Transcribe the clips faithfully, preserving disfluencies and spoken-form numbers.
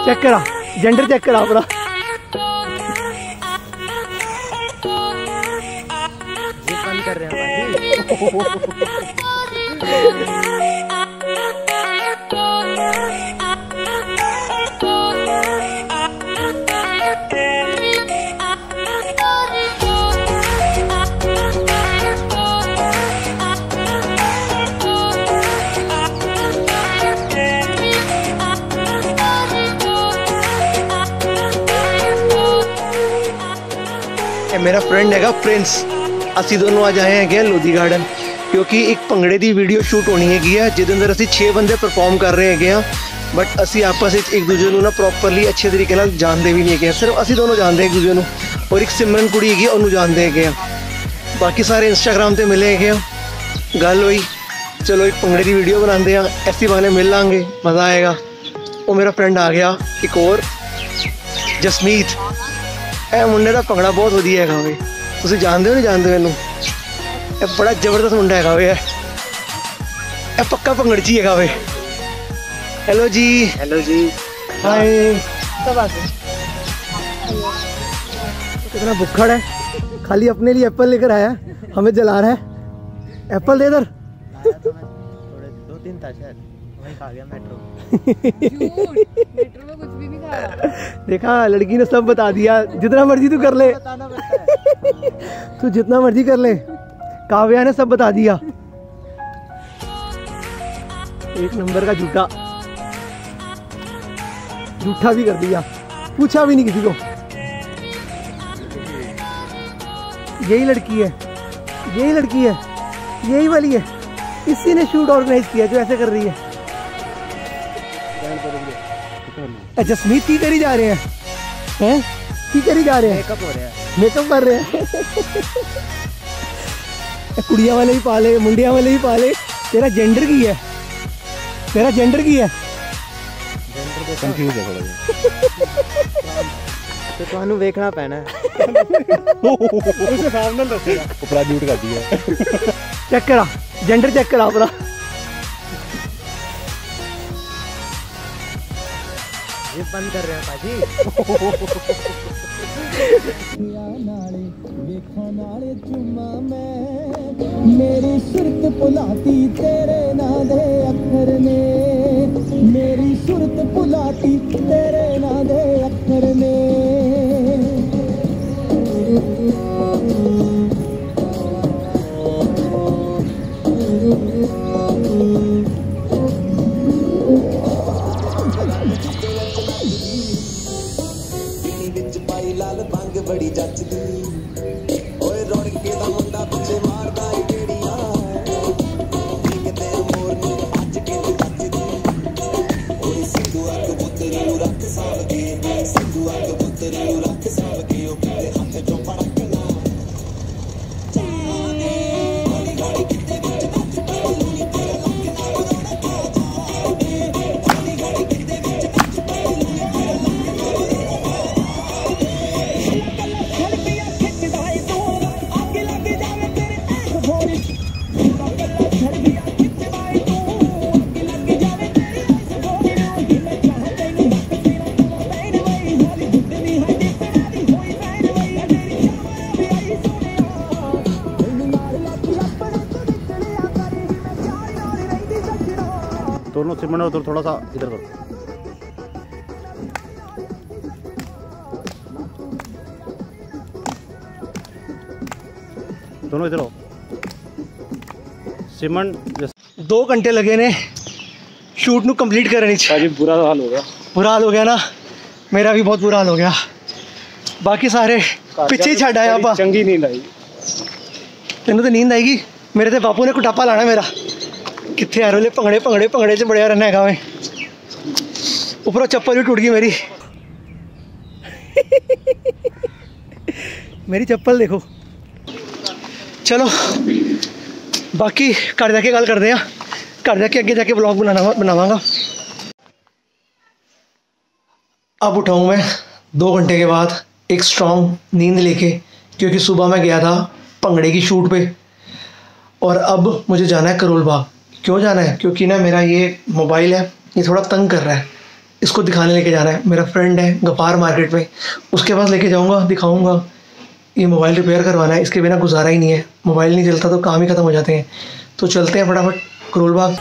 Check करा, gender check करा अपना। ये बंद कर रहे हैं मेरा फ्रेंड हैगा प्रिंस, असी दोनों आज आए हैं लोधी गार्डन क्योंकि एक भंगड़े की वीडियो शूट होनी है जिस अंदर असी छे बंदे परफॉर्म कर रहे हैं, बट असी आपस एक दूसरे को ना प्रॉपरली अच्छे तरीके नाल जानते भी नहीं है, सिर्फ असी दोनों जानते हैं एक दूसरे को, और एक सिमरन कुड़ी है उन्होंने जानते हैं। बाकी सारे इंस्टाग्राम पर मिले हैं, गल हुई चलो एक भंगड़े की वीडियो बनाते हैं, ऐसी बहाने मिल लांगे, मज़ा आएगा। वो मेरा फ्रेंड आ गया एक और जसमीत, ए मुंडे का भंगड़ा बहुत वधिया है वे, तुम जानते हो नहीं जानते मैनू, ए बड़ा जबरदस्त मुंडा है वे, ए पक्का भंगड़ची है वे। हेलो जी। हेलो जी। हाय। कितना भुक्खड़ है, खाली अपने लिए एप्पल लेकर आया, हमें जला रहा है। एप्पल दे इधर। थोड़े दो तीन था शायद, वहीं खा गया मेट्रो। मेट्रो में कुछ भी नहीं खाया। देखा लड़की ने सब बता दिया, जितना मर्जी तू कर ले, तू जितना मर्जी कर ले, काव्या ने सब बता दिया। एक नंबर का झूठा झूठा भी कर दिया, पूछा भी नहीं किसी को। यही लड़की है, यही लड़की है, यही वाली है, इसी ने शूट ऑर्गेनाइज किया जो ऐसे कर रही है। जसमीत की करी जा रहे हैं, हैं की करी जा रहे हैं, मेकअप हो रहा है, मेकअप कर रहे हैं। कुड़िया वाले भी पाले, मुंडिया वाले भी पाले। तेरा जेंडर की है, तेरा जेंडर की है, कंफ्यूज है थोड़ा तो तुहानू वेखना पैना है। उसके सामने दसेगा उपरा झूठ कर दिया। चेक करा, जेंडर चेक करा अपना। ये बंद कर रहे हैं पाजी। मेरी सुरत पुलाती तेरे ना दे अखर ने, मेरी सुरत पुलाती तेरे ना दे अखर ने। लाल भंग बड़ी जचदी, ओए रौनके दा मुंडा पिछे मारदा ए गेड़ियां, किते मोर ने अज के जचदी, ओए सिद्धू अग पुत्तरी नू रख साल के, सिद्धू अग पुत्तरी नू रख साल के, ओ किते हाथ चों पड़कना जाने हौली हौली किते विच नच पैलू नी तेरे लक नाल रौनक जागे, हौली हौली किते विच नच पैलू नी तेरे लक नाल दोनों सिमरन उधर थोड़ा सा इधर करो। दोनों इधर हो। सिमरन दो घंटे लगे ने शूट नू कंप्लीट करने च। बुरा हाल हो गया, बुरा हाल हो गया ना, मेरा भी बहुत बुरा हाल हो गया। बाकी सारे पिछे ही छड़ आया आपा। चंगी नींद आई। तेनों तो नींद आएगी, मेरे तो बापू ने कुटापा लाना मेरा। कितने हर वेले भंगड़े भंगड़े भंगड़े च बड़िया रहना है मैं। ऊपरों चप्पल भी टूट गई मेरी। मेरी चप्पल देखो। चलो बाकी घर जाके गल करते हैं, घर जाके अगे जाके ब्लॉग बनाना बनावांगा। अब उठाऊँ मैं दो घंटे के बाद एक स्ट्रॉन्ग नींद लेके, क्योंकि सुबह मैं गया था भंगड़े की शूट पे और अब मुझे जाना है करोल बाग। क्यों जाना है? क्योंकि ना मेरा ये मोबाइल है, ये थोड़ा तंग कर रहा है, इसको दिखाने लेके जाना है। मेरा फ्रेंड है गफ़ार मार्केट में, उसके पास लेके जाऊँगा, दिखाऊँगा। ये मोबाइल रिपेयर करवाना है, इसके बिना गुजारा ही नहीं है। मोबाइल नहीं चलता तो काम ही ख़त्म हो जाते हैं। तो चलते हैं फटाफट करोल बाग।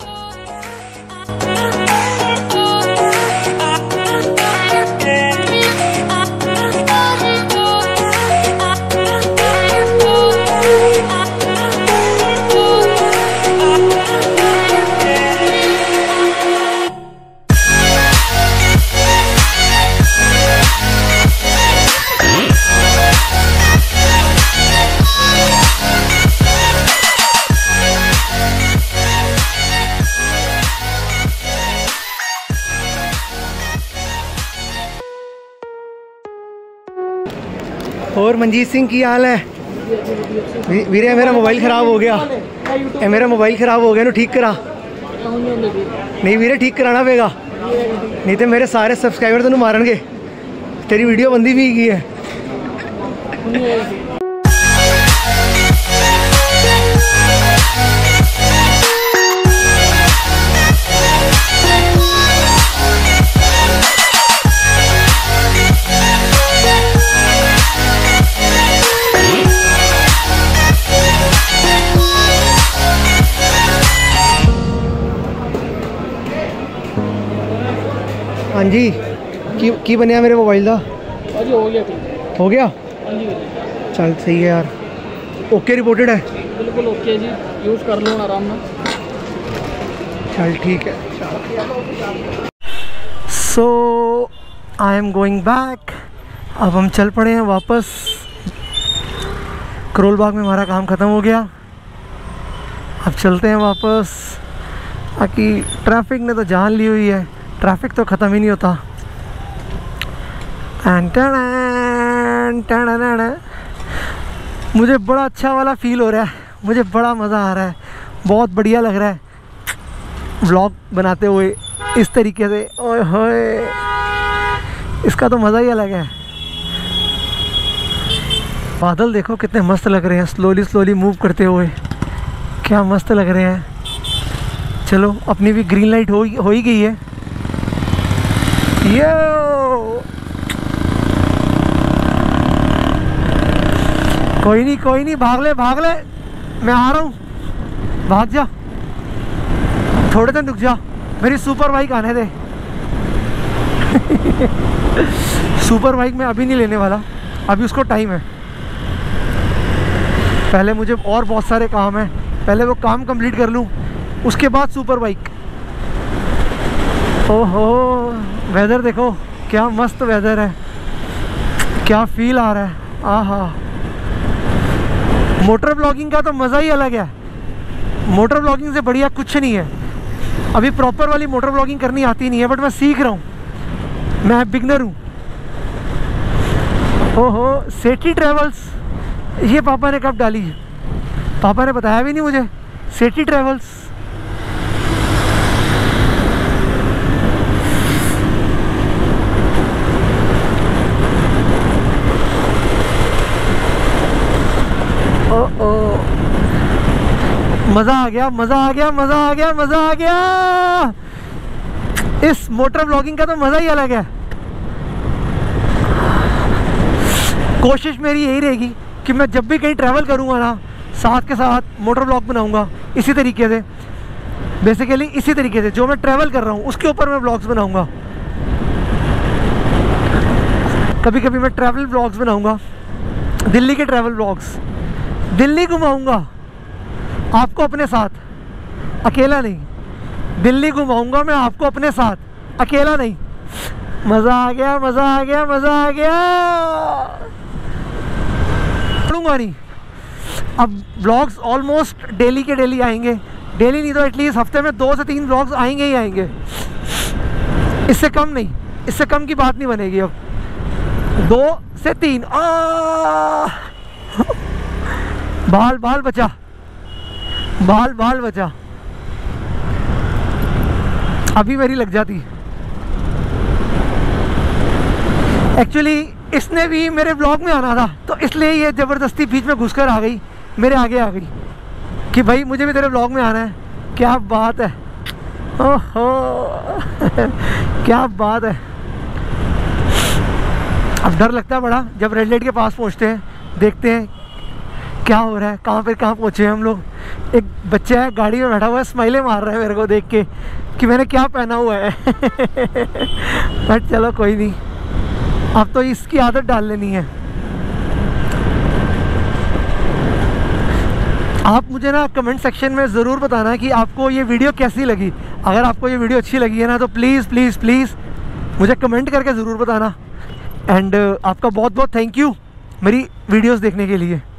और मनजीत सिंह की हाल है? वी- वीरे मेरा मोबाइल ख़राब हो गया, ए मेरा मोबाइल ख़राब हो गया ना, ठीक करा। नहीं वीरे ठीक कराना पेगा, नहीं तो मेरे सारे सब्सक्राइबर तेन मारनगे। तेरी वीडियो बंदी भी की है। हाँ जी, की की बनया मेरे मोबाइल का? हो गया हो गया? चल सही है यार, ओके रिपोर्टेड है? बिल्कुल ओके जी, यूज़ कर लो आराम में। चल ठीक है। So I am going back. अब हम चल पड़े हैं वापस। करोल बाग में हमारा काम ख़त्म हो गया, अब चलते हैं वापस। बाकी ट्रैफिक ने तो जान ली हुई है, ट्रैफिक तो ख़त्म ही नहीं होता। मुझे बड़ा अच्छा वाला फील हो रहा है, मुझे बड़ा मज़ा आ रहा है, बहुत बढ़िया लग रहा है व्लॉग बनाते हुए इस तरीके से। ओए होए, इसका तो मज़ा ही अलग है। बादल देखो कितने मस्त लग रहे हैं, स्लोली स्लोली मूव करते हुए, क्या मस्त लग रहे हैं। चलो अपनी भी ग्रीन लाइट हो हो ही गई है। यो कोई नहीं कोई नहीं, भाग ले भाग ले, मैं आ रहा हूँ, भाग जा, थोड़े दिन रुक जा, मेरी सुपर बाइक आने दे। सुपर बाइक मैं अभी नहीं लेने वाला, अभी उसको टाइम है। पहले मुझे और बहुत सारे काम है, पहले वो काम कंप्लीट कर लूँ, उसके बाद सुपर बाइक। ओहो वेदर देखो क्या मस्त वेदर है, क्या फील आ रहा है। आहा, मोटर ब्लॉगिंग का तो मज़ा ही अलग है, मोटर ब्लॉगिंग से बढ़िया कुछ नहीं है। अभी प्रॉपर वाली मोटर ब्लॉगिंग करनी आती नहीं है, बट मैं सीख रहा हूँ, मैं बिगनर हूँ। ओहो सेठी ट्रेवल्स, ये पापा ने कब डाली है? पापा ने बताया भी नहीं मुझे। सेठी ट्रेवल्स, ओ ओ मज़ा आ गया मज़ा आ गया मज़ा आ गया मज़ा आ गया। इस मोटर ब्लॉगिंग का तो मज़ा ही अलग है। कोशिश मेरी यही रहेगी कि मैं जब भी कहीं ट्रैवल करूँगा ना, साथ के साथ मोटर ब्लॉग बनाऊँगा इसी तरीके से, बेसिकली इसी तरीके से जो मैं ट्रैवल कर रहा हूँ उसके ऊपर मैं ब्लॉग्स बनाऊँगा। कभी कभी मैं ट्रैवल ब्लॉग्स बनाऊँगा, दिल्ली के ट्रैवल ब्लॉग्स, दिल्ली घुमाऊँगा आपको अपने साथ, अकेला नहीं। दिल्ली घुमाऊँगा मैं आपको अपने साथ, अकेला नहीं। मज़ा आ गया मज़ा आ गया मज़ा आ गया। पढ़ूँगा नहीं, अब ब्लॉग्स ऑलमोस्ट डेली के डेली आएंगे, डेली नहीं तो एटलीस्ट हफ्ते में दो से तीन ब्लॉग्स आएंगे ही आएंगे, इससे कम नहीं, इससे कम की बात नहीं बनेगी। अब दो से तीन। आ बाल बाल बचा, बाल बाल बचा, अभी मेरी लग जाती। एक्चुअली इसने भी मेरे ब्लॉग में आना था, तो इसलिए ये ज़बरदस्ती बीच में घुसकर आ गई, मेरे आगे आ गई कि भाई मुझे भी तेरे ब्लॉग में आना है। क्या बात है, ओहो क्या बात है। अब डर लगता है बड़ा जब रेड लाइट के पास पहुंचते हैं, देखते हैं क्या हो रहा है, कहाँ पे कहाँ पहुँचे हैं हम लोग। एक बच्चा है गाड़ी में बैठा हुआ है, स्माइलें मार रहा है मेरे को देख के कि मैंने क्या पहना हुआ है। बट चलो कोई नहीं, अब तो इसकी आदत डाल लेनी है। आप मुझे ना कमेंट सेक्शन में ज़रूर बताना कि आपको ये वीडियो कैसी लगी। अगर आपको ये वीडियो अच्छी लगी है ना तो प्लीज़ प्लीज़ प्लीज़ मुझे कमेंट करके ज़रूर बताना। एंड आपका बहुत बहुत थैंक यू मेरी वीडियोस देखने के लिए।